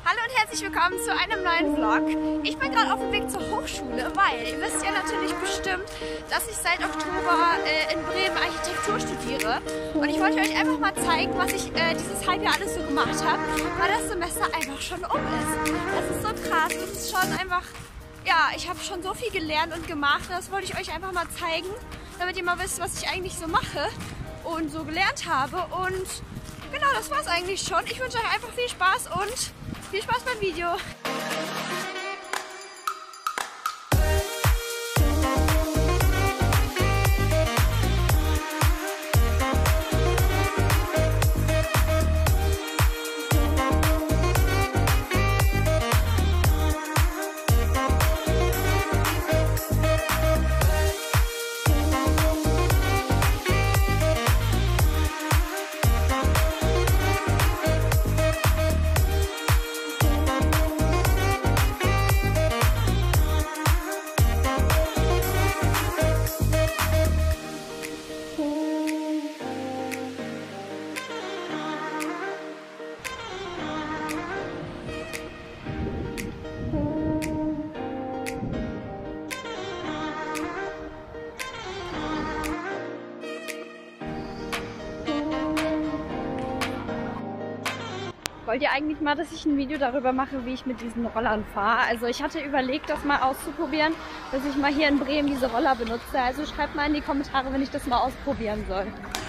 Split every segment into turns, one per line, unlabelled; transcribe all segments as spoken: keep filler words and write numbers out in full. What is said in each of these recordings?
Hallo und herzlich willkommen zu einem neuen Vlog. Ich bin gerade auf dem Weg zur Hochschule, weil ihr wisst ja natürlich bestimmt, dass ich seit Oktober äh, in Bremen Architektur studiere. Und ich wollte euch einfach mal zeigen, was ich äh, dieses Halbjahr alles so gemacht habe, weil das Semester einfach schon um ist. Das ist so krass, das ist schon einfach, ja, ich habe schon so viel gelernt und gemacht. Das wollte ich euch einfach mal zeigen, damit ihr mal wisst, was ich eigentlich so mache und so gelernt habe. Und genau, das war's eigentlich schon. Ich wünsche euch einfach viel Spaß und viel Spaß beim Video. Wollt ihr eigentlich mal, dass ich ein Video darüber mache, wie ich mit diesen Rollern fahre? Also ich hatte überlegt, das mal auszuprobieren, dass ich mal hier in Bremen diese Roller benutze. Also schreibt mal in die Kommentare, wenn ich das mal ausprobieren soll.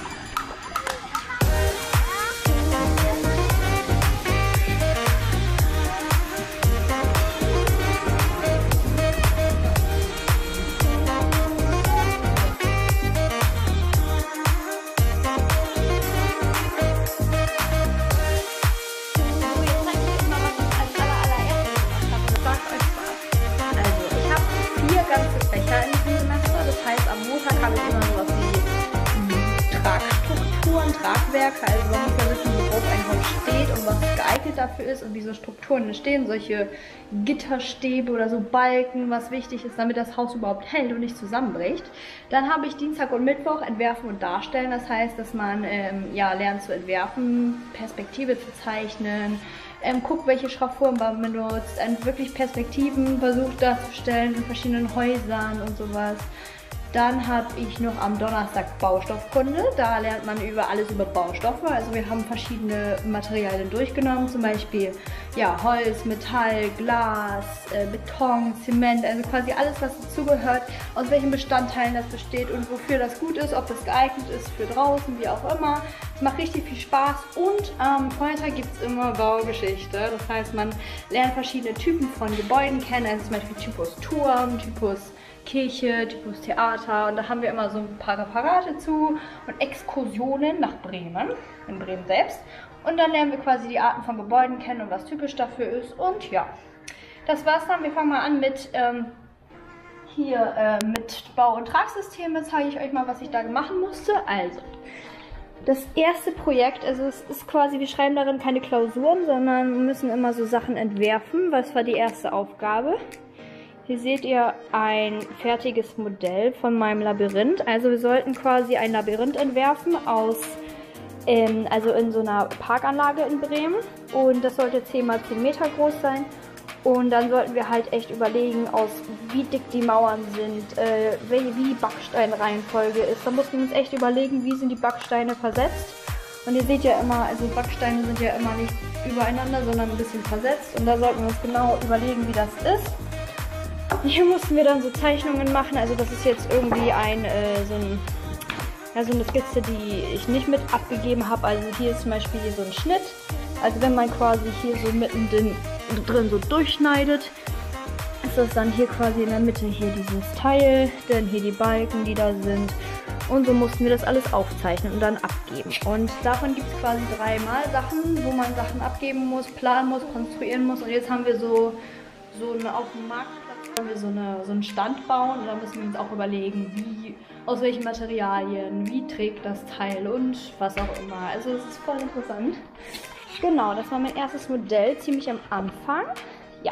Habe ich immer sowas wie Tragstrukturen, Tragwerke, also man muss ja wissen, worauf ein Haus steht und was geeignet dafür ist und wie so Strukturen entstehen, solche Gitterstäbe oder so Balken, was wichtig ist, damit das Haus überhaupt hält und nicht zusammenbricht. Dann habe ich Dienstag und Mittwoch Entwerfen und Darstellen, das heißt, dass man ähm, ja, lernt zu entwerfen, Perspektive zu zeichnen, ähm, guckt, welche Schraffuren man benutzt, ähm, wirklich Perspektiven versucht darzustellen in verschiedenen Häusern und sowas. Dann habe ich noch am Donnerstag Baustoffkunde. Da lernt man über alles über Baustoffe. Also wir haben verschiedene Materialien durchgenommen, zum Beispiel ja, Holz, Metall, Glas, äh, Beton, Zement, also quasi alles, was dazugehört, aus welchen Bestandteilen das besteht und wofür das gut ist, ob das geeignet ist für draußen, wie auch immer. Es macht richtig viel Spaß und am Freitag gibt es immer Baugeschichte. Das heißt, man lernt verschiedene Typen von Gebäuden kennen, also zum Beispiel Typus Turm, Typus Kirche, Typus Theater, und da haben wir immer so ein paar Referate zu und Exkursionen nach Bremen, in Bremen selbst. Und dann lernen wir quasi die Arten von Gebäuden kennen und was typisch dafür ist. Und ja, das war's dann. Wir fangen mal an mit ähm, hier äh, mit Bau- und Tragsysteme. Zeige ich euch mal, was ich da machen musste. Also, das erste Projekt, also es ist quasi, wir schreiben darin keine Klausuren, sondern müssen immer so Sachen entwerfen. Was war die erste Aufgabe? Hier seht ihr ein fertiges Modell von meinem Labyrinth. Also wir sollten quasi ein Labyrinth entwerfen aus, ähm, also in so einer Parkanlage in Bremen. Und das sollte zehn mal zehn Meter groß sein. Und dann sollten wir halt echt überlegen, aus wie dick die Mauern sind, äh, wie, wie Backsteinreihenfolge ist. Da mussten wir uns echt überlegen, wie sind die Backsteine versetzt. Und ihr seht ja immer, also Backsteine sind ja immer nicht übereinander, sondern ein bisschen versetzt. Und da sollten wir uns genau überlegen, wie das ist. Hier mussten wir dann so Zeichnungen machen, also das ist jetzt irgendwie ein, äh, so, ein ja, so eine Skizze, die ich nicht mit abgegeben habe. Also hier ist zum Beispiel hier so ein Schnitt, also wenn man quasi hier so mittendrin drin so durchschneidet, ist das dann hier quasi in der Mitte hier dieses Teil, dann hier die Balken, die da sind. Und so mussten wir das alles aufzeichnen und dann abgeben. Und davon gibt es quasi dreimal Sachen, wo man Sachen abgeben muss, planen muss, konstruieren muss. Und jetzt haben wir so, so eine, auf dem Marktplatz wollen wir so, eine, so einen Stand bauen. Und da müssen wir uns auch überlegen, wie, aus welchen Materialien, wie trägt das Teil und was auch immer. Also es ist voll interessant. Genau, das war mein erstes Modell, ziemlich am Anfang. Ja.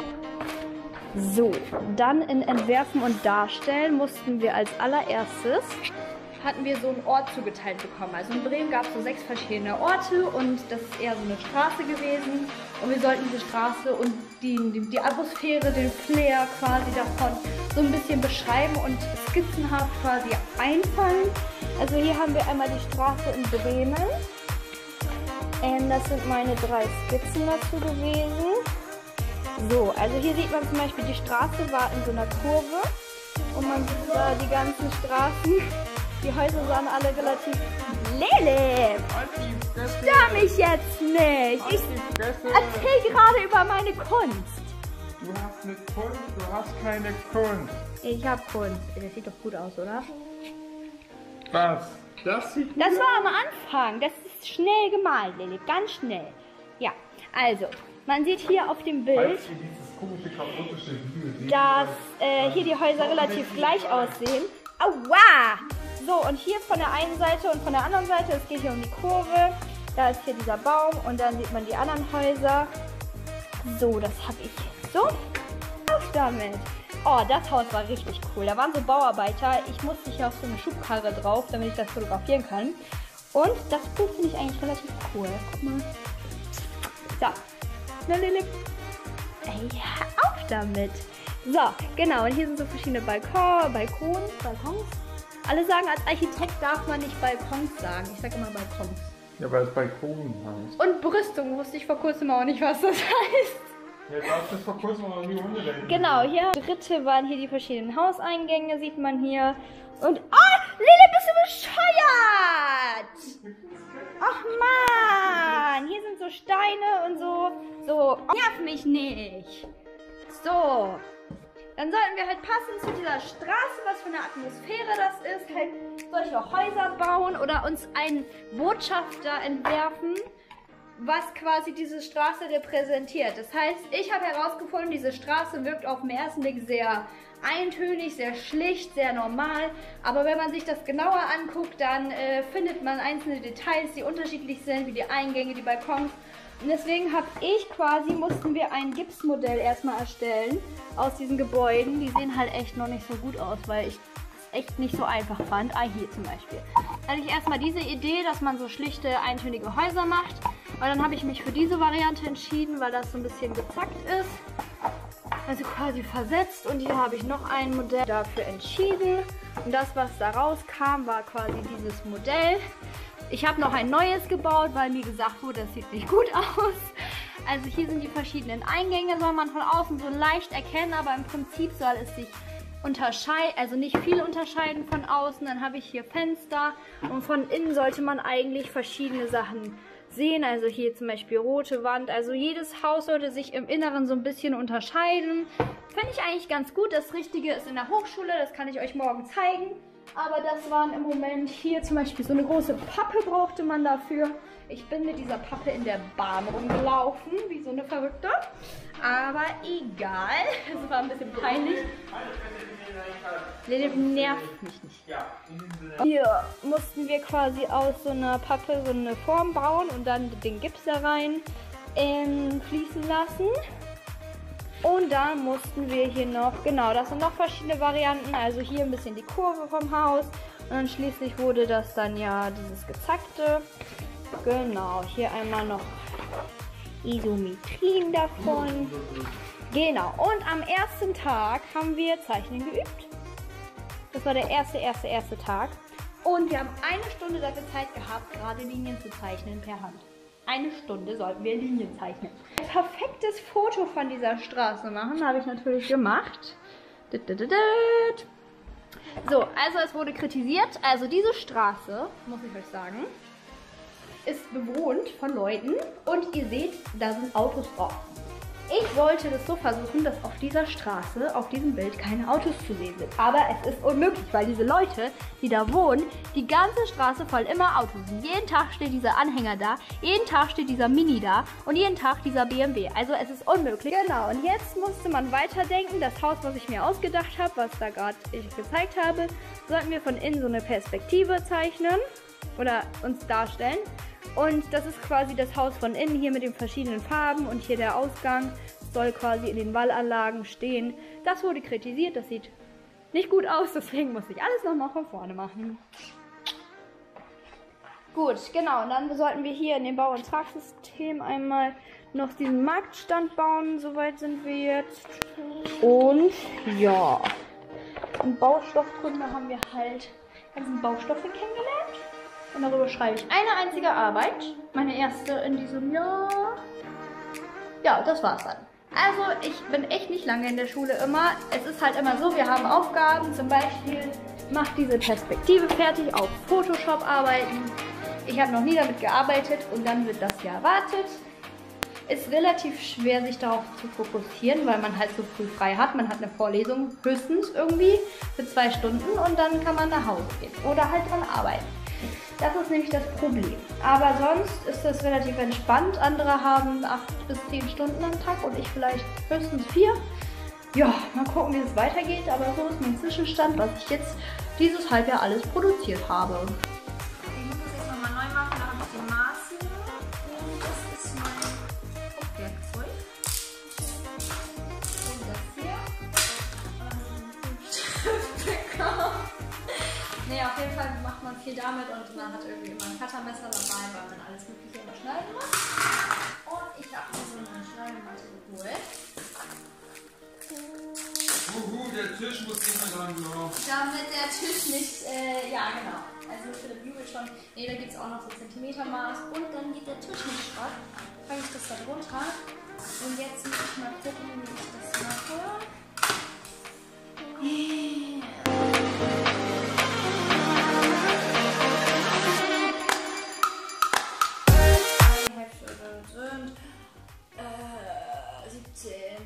So, dann in Entwerfen und Darstellen mussten wir als allererstes hatten wir so einen Ort zugeteilt bekommen. Also in Bremen gab es so sechs verschiedene Orte und das ist eher so eine Straße gewesen. Und wir sollten diese Straße und die, die, die Atmosphäre, den Flair quasi davon so ein bisschen beschreiben und skizzenhaft quasi einfangen. Also hier haben wir einmal die Straße in Bremen. Ähm, das sind meine drei Skizzen dazu gewesen. So, also hier sieht man zum Beispiel, die Straße war in so einer Kurve und man sieht da die ganzen Straßen. Die Häuser sahen alle relativ Lele! Stör mich jetzt nicht! Ich erzähl gerade über meine Kunst.
Du hast eine Kunst, du hast keine Kunst.
Ich hab Kunst. Das sieht doch gut aus, oder?
Was? Das sieht
Das war am Anfang. Das ist schnell gemalt, Lele. Ganz schnell. Ja, also, man sieht hier auf dem Bild, dass äh, hier die Häuser relativ gleich aussehen. Aua! So, und hier von der einen Seite und von der anderen Seite, es geht hier um die Kurve. Da ist hier dieser Baum und dann sieht man die anderen Häuser. So, das habe ich. So, auf damit. Oh, das Haus war richtig cool. Da waren so Bauarbeiter. Ich musste hier auf so eine Schubkarre drauf, damit ich das fotografieren kann. Und das Buch finde ich eigentlich relativ cool. Guck mal. So. Na, Lili. Ey, hör auf damit. So, genau. Und hier sind so verschiedene Balkon, Balkons, Balkons. Alle sagen, als Architekt darf man nicht Balkons sagen. Ich sage immer Balkons.
Ja, weil es Balkon heißt.
Und Brüstung wusste ich vor kurzem auch nicht, was das heißt.
Ja, du hast das vor kurzem auch noch nie Hunde denken.
Genau, hier dritte waren hier die verschiedenen Hauseingänge, sieht man hier. Und, oh, Lili, bist du bescheuert! Ach man, hier sind so Steine und so, so, nerv mich nicht. So, dann sollten wir halt passend zu dieser Straße, was für eine Atmosphäre das ist, halt solche Häuser bauen oder uns einen Botschafter entwerfen, was quasi diese Straße repräsentiert. Das heißt, ich habe herausgefunden, diese Straße wirkt auf den ersten Blick sehr eintönig, sehr schlicht, sehr normal. Aber wenn man sich das genauer anguckt, dann äh, findet man einzelne Details, die unterschiedlich sind, wie die Eingänge, die Balkons. Und deswegen habe ich quasi, mussten wir ein Gipsmodell erstmal erstellen aus diesen Gebäuden. Die sehen halt echt noch nicht so gut aus, weil ich es echt nicht so einfach fand. Ah, hier zum Beispiel. Da hatte ich erstmal diese Idee, dass man so schlichte, eintönige Häuser macht. Und dann habe ich mich für diese Variante entschieden, weil das so ein bisschen gezackt ist. Also quasi versetzt. Und hier habe ich noch ein Modell dafür entschieden. Und das, was da rauskam, war quasi dieses Modell. Ich habe noch ein neues gebaut, weil mir gesagt wurde, das sieht nicht gut aus. Also hier sind die verschiedenen Eingänge, soll man von außen so leicht erkennen, aber im Prinzip soll es sich unterscheiden, also nicht viel unterscheiden von außen. Dann habe ich hier Fenster und von innen sollte man eigentlich verschiedene Sachen sehen. Also hier zum Beispiel rote Wand. Also jedes Haus sollte sich im Inneren so ein bisschen unterscheiden. Finde ich eigentlich ganz gut. Das Richtige ist in der Hochschule, das kann ich euch morgen zeigen. Aber das waren im Moment hier zum Beispiel so eine große Pappe brauchte man dafür. Ich bin mit dieser Pappe in der Bahn rumgelaufen, wie so eine Verrückte. Aber egal, es war ein bisschen peinlich. Lili nervt mich nicht. Hier mussten wir quasi aus so einer Pappe so eine Form bauen und dann den Gips da rein ähm, fließen lassen. Und dann mussten wir hier noch, genau, das sind noch verschiedene Varianten. Also hier ein bisschen die Kurve vom Haus. Und dann schließlich wurde das dann ja dieses gezackte. Genau, hier einmal noch Isometrien davon. Genau, und am ersten Tag haben wir Zeichnen geübt. Das war der erste, erste, erste Tag. Und wir haben eine Stunde dafür Zeit gehabt, gerade Linien zu zeichnen per Hand. Eine Stunde sollten wir Linien zeichnen. Ein perfektes Foto von dieser Straße machen, habe ich natürlich gemacht. So, also es wurde kritisiert. Also diese Straße, muss ich euch sagen, ist bewohnt von Leuten. Und ihr seht, da sind Autos drauf. Ich wollte das so versuchen, dass auf dieser Straße, auf diesem Bild, keine Autos zu sehen sind. Aber es ist unmöglich, weil diese Leute, die da wohnen, die ganze Straße voll immer Autos sind. Jeden Tag steht dieser Anhänger da, jeden Tag steht dieser Mini da und jeden Tag dieser B M W. Also es ist unmöglich. Genau, und jetzt musste man weiterdenken. Das Haus, was ich mir ausgedacht habe, was da gerade ich gezeigt habe, sollten wir von innen so eine Perspektive zeichnen oder uns darstellen. Und das ist quasi das Haus von innen hier mit den verschiedenen Farben und hier der Ausgang soll quasi in den Wallanlagen stehen. Das wurde kritisiert, das sieht nicht gut aus, deswegen muss ich alles nochmal von vorne machen. Gut, genau. Und dann sollten wir hier in dem Bau- und Tragsystem einmal noch diesen Marktstand bauen. Soweit sind wir jetzt. Und ja, in Baustoffkunde haben wir halt ganzen Baustoffe kennengelernt. Und darüber schreibe ich eine einzige Arbeit. Meine erste in diesem Jahr. Ja, das war's dann. Also, ich bin echt nicht lange in der Schule immer. Es ist halt immer so, wir haben Aufgaben. Zum Beispiel, mach diese Perspektive fertig, auf Photoshop arbeiten. Ich habe noch nie damit gearbeitet und dann wird das hier erwartet. Ist relativ schwer, sich darauf zu fokussieren, weil man halt so früh frei hat. Man hat eine Vorlesung höchstens irgendwie für zwei Stunden und dann kann man nach Hause gehen oder halt dran arbeiten. Das ist nämlich das Problem. Aber sonst ist das relativ entspannt. Andere haben acht bis zehn Stunden am Tag und ich vielleicht höchstens vier. Ja, mal gucken, wie es weitergeht. Aber so ist mein Zwischenstand, was ich jetzt dieses Halbjahr alles produziert habe.
Ich muss das jetzt nochmal neu machen, da habe ich die Maße. Und das ist mein Hauptwerkzeug. Und das hier. Nee, auf jeden Fall macht man viel damit und man hat irgendwie immer ein Cuttermesser dabei, weil man alles Mögliche überschneiden muss. Und ich habe mir so eine Schneidematte geholt.
Uhu, der Tisch muss nicht mehr dran glauben.
Damit der Tisch nicht, äh, ja genau. Also Philipp jubelt schon. Ne, da gibt es auch noch so Zentimetermaß. Und dann geht der Tisch nicht schrott. Fange ich das da drunter. Und jetzt muss ich mal gucken, wie ich das mache. Die Hälfte sind äh, siebzehn.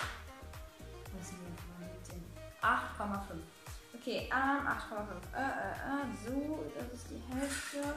acht Komma fünf. Okay, ähm, acht Komma fünf. Äh, äh, äh, so, das ist die Hälfte.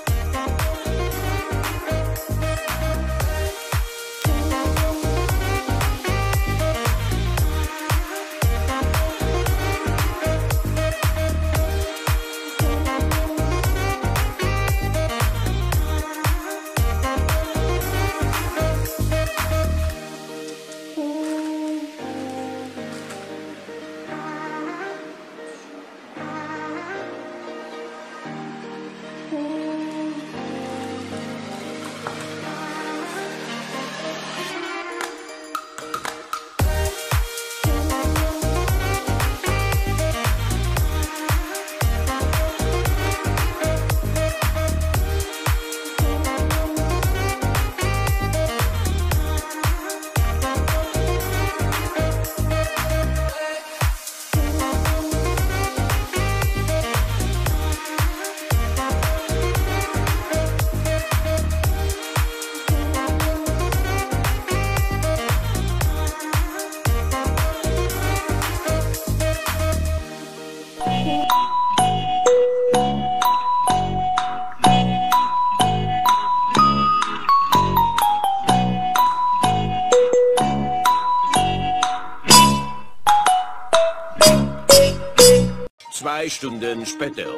Zwei Stunden später.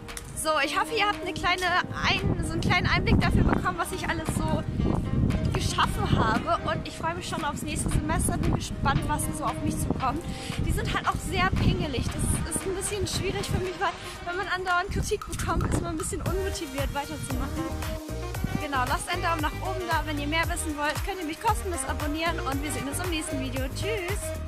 So, ich hoffe, ihr habt eine kleine ein, so einen kleinen Einblick dafür bekommen, was ich alles so geschafft
geschaffen habe und ich freue mich schon aufs nächste Semester, bin gespannt, was so auf mich zukommt. Die sind halt auch sehr pingelig, das ist ein bisschen schwierig für mich, weil wenn man andauernd Kritik bekommt, ist man ein bisschen unmotiviert weiterzumachen. Genau, lasst einen Daumen nach oben da, wenn ihr mehr wissen wollt, könnt ihr mich kostenlos abonnieren und wir sehen uns im nächsten Video. Tschüss!